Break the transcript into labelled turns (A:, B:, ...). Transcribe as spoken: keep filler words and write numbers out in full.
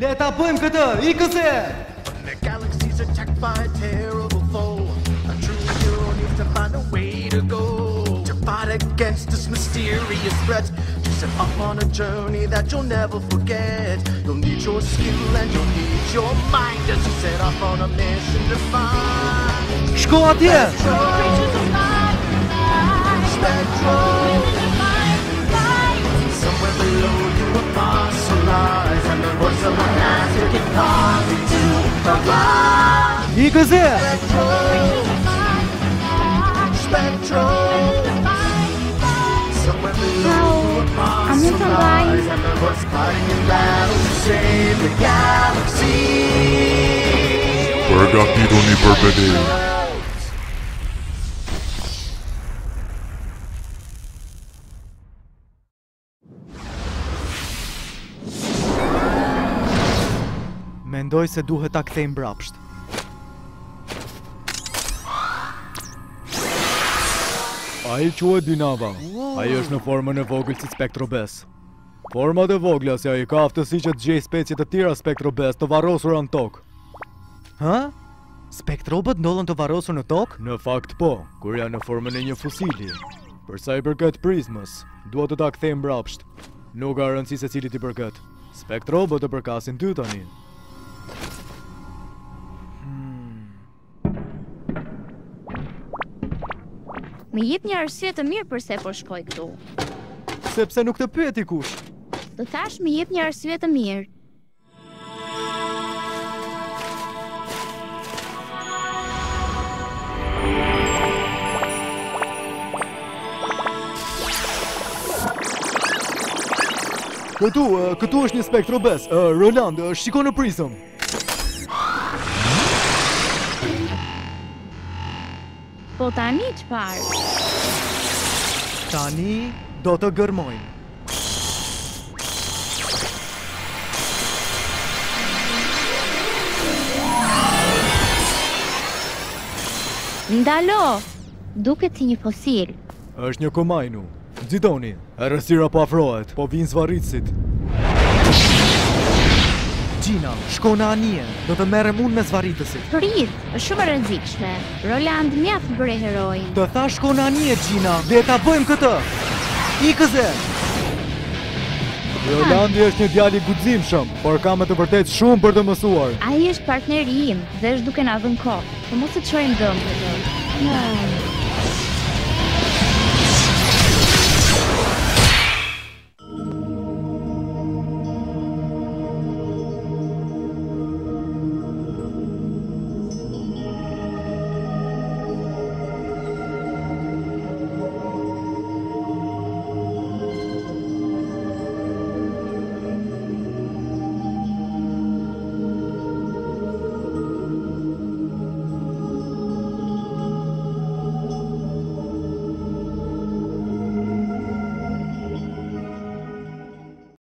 A: Le ta bëjmë këtë, ikëse!
B: When the galaxy's attacked by a terrible foe, a true hero needs to find a way to go to fight against this mysterious threat. To set off on a journey that you'll never forget. You'll need your skill and you'll need your mind as you set off on a mission to find.
A: Shko atje!
B: Spektrobes. Somewhere below you a fossilize, and the voice of a master can cause you to arrive.
A: Ikëse!
B: Spektrobes. Somewhere below you a fossilize, and the voice fighting in battle to save the galaxy.
C: Përgatituni për bedel.
A: Mendoj se duhet ta kthejmë mbrapsht.
D: Ai quhet Dinava. Ai është në formën e vogël si Spektrobes. Format e vogla se ai ka aftësi që të gjejë specie të tjera Spektrobes të varrosura në tokë.
A: Hë? Spektrobët ndodhen të varrosur në tokë?
D: Në fakt po, kur janë në formën e një fusili. Për sa i përket prizmës, duhet të ta kthejmë mbrapsht. Nuk ka rëndësi se cilit i përket. Spektrobët e përkasin ty tani.
E: Më jep një arsye të mirë përse po shkoj këtu.
A: Sepse nuk të pyeti kush.
E: Të thash më jep një arsye të mirë.
D: Këtu, këtu është një Spektrobes. Roland, shiko në prizëm.
E: Po tani çfarë?
A: Tani do të gërmojnë.
E: Ndalo! Duket si një fosil.
D: Është një Komainu. Nxitoni, errësira po afrohet, po vijnë Zvarritësit.
A: Xhina, shko në anije, do të merrem unë me Zvarritësit.
E: Prit, është shumë e rrezikshme. Rolandi mjaft bëre heroj.
A: Të thash shko në anije, Xhina, dhe ta bëjmë këtë. Ikëse!
D: Rolandi është një djalë i guximshëm, por ka me të vërtetë shumë për të mësuar.
E: Ai është partneri im dhe është duke na dhënë kohë. Po mos e çojmë dëm këtë.